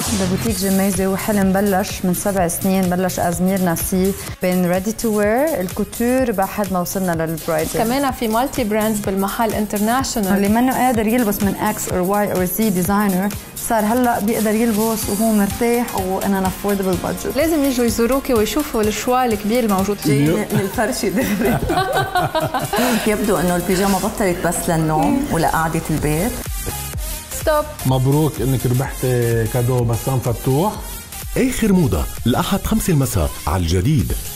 ببوتيك جميزة وحلم بلش من 7 سنين، بلش أزمير ناسي بين ريدي تو وير الكوتور بعد ما وصلنا للبرايدل. كمان في مالتي براندز بالمحل انترناشونال. اللي منه قادر يلبس من اكس او واي او زي ديزاينر صار هلا بيقدر يلبس وهو مرتاح وان ان افوردبل بادجت. لازم يجوا يزوروكي ويشوفوا الشوال الكبير الموجود فيه. الفرش دغري. يبدو انه البيجامه بطلت بس للنوم ولقعده البيت. ستوب. مبروك انك ربحتي كادو بسام فتوح. آخر موضة الأحد 5 المساء على الجديد.